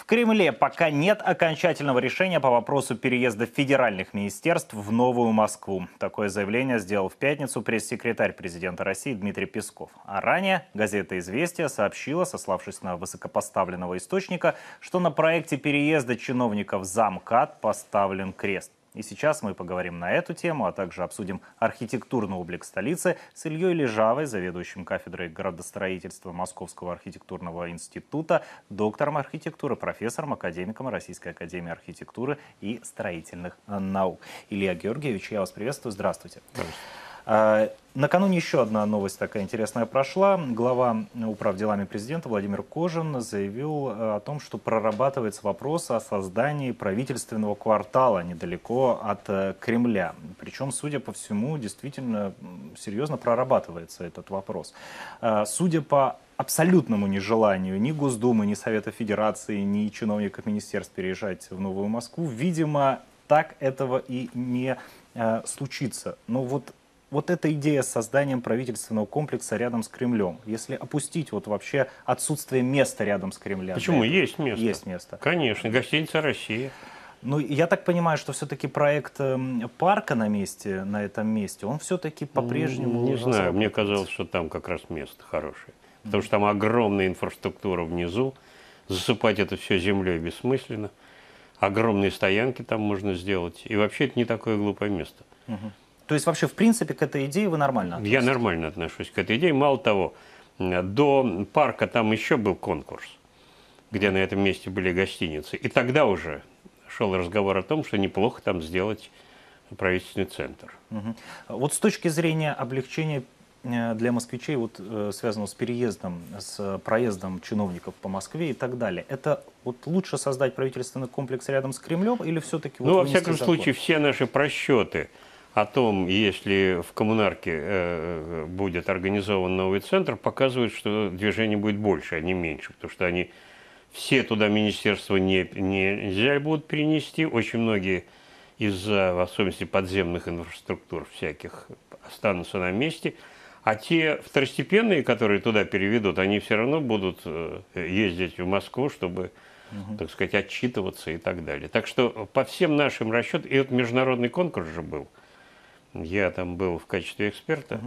Кремле пока нет окончательного решения по вопросу переезда федеральных министерств в Новую Москву. Такое заявление сделал в пятницу пресс-секретарь президента России Дмитрий Песков. А ранее газета «Известия» сообщила, сославшись на высокопоставленного источника, что на проекте переезда чиновников замкад поставлен крест. И сейчас мы поговорим на эту тему, а также обсудим архитектурный облик столицы с Ильей Лежавой, заведующим кафедрой градостроительства Московского архитектурного института, доктором архитектуры, профессором, академиком Российской академии архитектуры и строительных наук. Илья Георгиевич, я вас приветствую. Здравствуйте. Накануне еще одна новость такая интересная прошла. Глава управделами президента Владимир Кожин заявил о том, что прорабатывается вопрос о создании правительственного квартала недалеко от Кремля. Причем, судя по всему, действительно серьезно прорабатывается этот вопрос. Судя по абсолютному нежеланию ни Госдумы, ни Совета Федерации, ни чиновников министерств переезжать в Новую Москву, видимо, так этого и не случится. Но вот эта идея с созданием правительственного комплекса рядом с Кремлем, если опустить вот вообще отсутствие места рядом с Кремлем. Почему? Есть место. Есть место. Конечно, гостиница «Россия». Ну, я так понимаю, что все-таки проект парка на этом месте, он все-таки по-прежнему... Не знаю, мне казалось, что там как раз место хорошее. Потому что там огромная инфраструктура внизу, засыпать это все землей бессмысленно. Огромные стоянки там можно сделать. И вообще это не такое глупое место. То есть вообще, в принципе, к этой идее вы нормально относитесь? Я нормально отношусь к этой идее. Мало того, до парка там еще был конкурс, где на этом месте были гостиницы. И тогда уже шел разговор о том, что неплохо там сделать правительственный центр. Вот с точки зрения облегчения для москвичей, вот связанного с переездом, с проездом чиновников по Москве и так далее, это вот лучше создать правительственный комплекс рядом с Кремлем или все-таки... Ну, во всяком случае, все наши просчеты о том, если в коммунарке будет организован новый центр, показывают, что движение будет больше, а не меньше. Потому что они все туда министерства нельзя будут перенести. Очень многие из-за, в особенности, подземных инфраструктур всяких останутся на месте. А те второстепенные, которые туда переведут, они все равно будут ездить в Москву, чтобы, так сказать, отчитываться и так далее. Так что по всем нашим расчетам, и вот международный конкурс же был, я там был в качестве эксперта,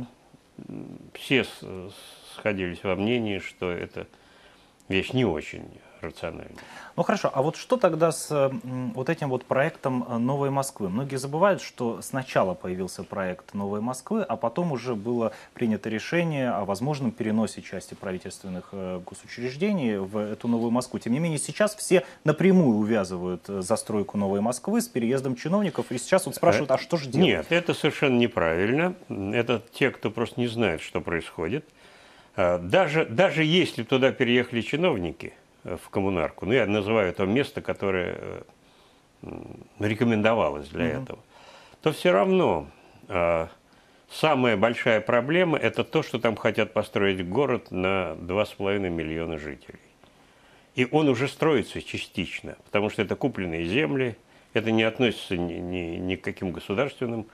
все сходились во мнении, что это вещь не очень рациональная. Ну хорошо, а вот что тогда с вот этим вот проектом Новой Москвы? Многие забывают, что сначала появился проект Новой Москвы, а потом уже было принято решение о возможном переносе части правительственных госучреждений в эту Новую Москву. Тем не менее, сейчас все напрямую увязывают застройку Новой Москвы с переездом чиновников, и сейчас вот спрашивают, а что же делать? Нет, это совершенно неправильно. Это те, кто просто не знает, что происходит. Даже если туда переехали чиновники в коммунарку, ну, я называю это место, которое рекомендовалось для этого, то все равно самая большая проблема – это то, что там хотят построить город на 2,5 миллиона жителей. И он уже строится частично, потому что это купленные земли, это не относится ни к каким государственным,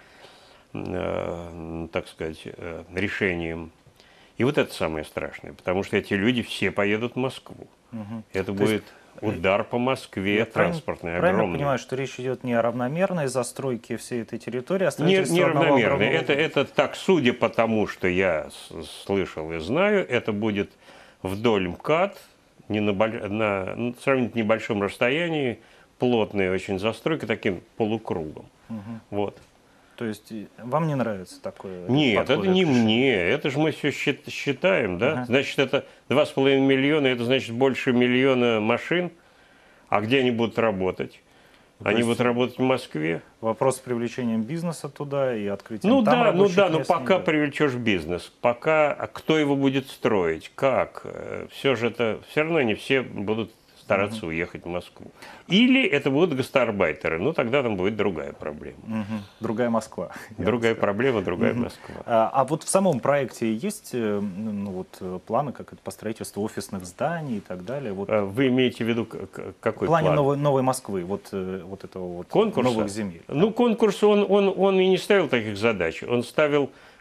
так сказать, решениям. И вот это самое страшное, потому что эти люди все поедут в Москву. Это будет удар по Москве транспортный, огромный. Правильно понимаю, что речь идет не о равномерной застройке всей этой территории, а не равномерной. Это так, судя по тому, что я слышал и знаю, это будет вдоль МКАД, на сравнительно небольшом расстоянии, плотная очень застройка, таким полукругом. Вот. То есть вам не нравится такое? Нет, это не мне, это же мы все считаем, да? Значит, это 2,5 миллиона, это значит больше миллиона машин. А где они будут работать? Они будут работать в Москве. Вопрос с привлечением бизнеса туда и открытием но пока мест привлечешь бизнес, пока кто его будет строить, как, все же это, все равно не все будут стараться уехать в Москву. Или это будут гастарбайтеры, ну тогда там будет другая проблема. Другая Москва. Другая проблема, другая Москва. А вот в самом проекте есть планы по строительству офисных зданий и так далее? Вот, вы имеете в виду какой план? В плане план? новой Москвы, вот этого конкурса? новых земель. Ну, конкурс, он и не ставил таких задач. Он ставил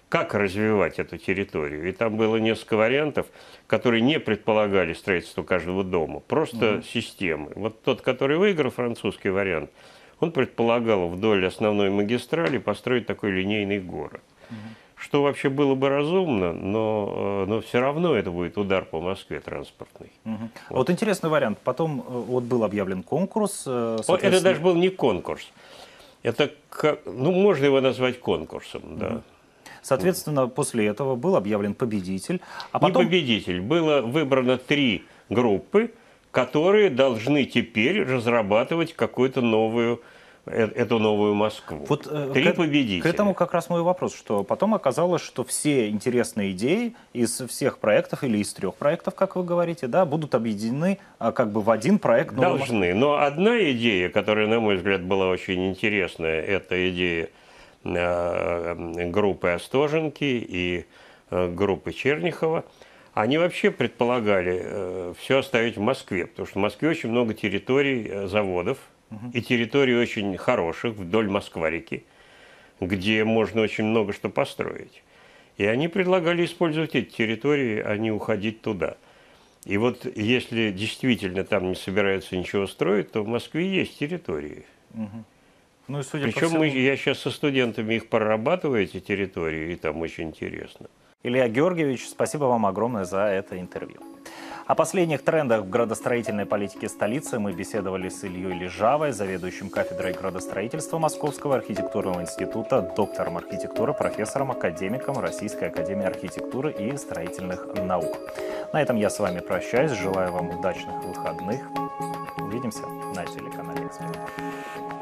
как развивать эту территорию. И там было несколько вариантов, которые не предполагали строительство каждого дома, просто системы. Вот тот, который выиграл, французский вариант, он предполагал вдоль основной магистрали построить такой линейный город. Что вообще было бы разумно, но все равно это будет удар по Москве транспортный. Вот интересный вариант. Потом вот был объявлен конкурс. Вот это даже был не конкурс. Это, ну, можно его назвать конкурсом, да. Соответственно, после этого был объявлен победитель. А потом... Не победитель. Было выбрано 3 группы, которые должны теперь разрабатывать какую-то новую, эту новую Москву. Вот, 3 победителя. К этому как раз мой вопрос, что потом оказалось, что все интересные идеи из всех проектов или из 3 проектов, как вы говорите, да, будут объединены как бы в один проект. Должны. Но одна идея, которая, на мой взгляд, была очень интересная, это идея группы Остоженки и группы Черняхова. Они вообще предполагали все оставить в Москве, потому что в Москве очень много территорий заводов и территорий очень хороших вдоль Москва-реки, где можно очень много что построить. И они предлагали использовать эти территории, а не уходить туда. И вот если действительно там не собираются ничего строить, то в Москве есть территории. Ну, и судя Причем по всему... я сейчас со студентами их прорабатываю, эти территории, и там очень интересно. Илья Георгиевич, спасибо вам огромное за это интервью. О последних трендах в градостроительной политике столицы мы беседовали с Ильей Лежавой, заведующим кафедрой градостроительства Московского архитектурного института, доктором архитектуры, профессором, академиком Российской академии архитектуры и строительных наук. На этом я с вами прощаюсь. Желаю вам удачных выходных. Увидимся на телеканале «Эксперт».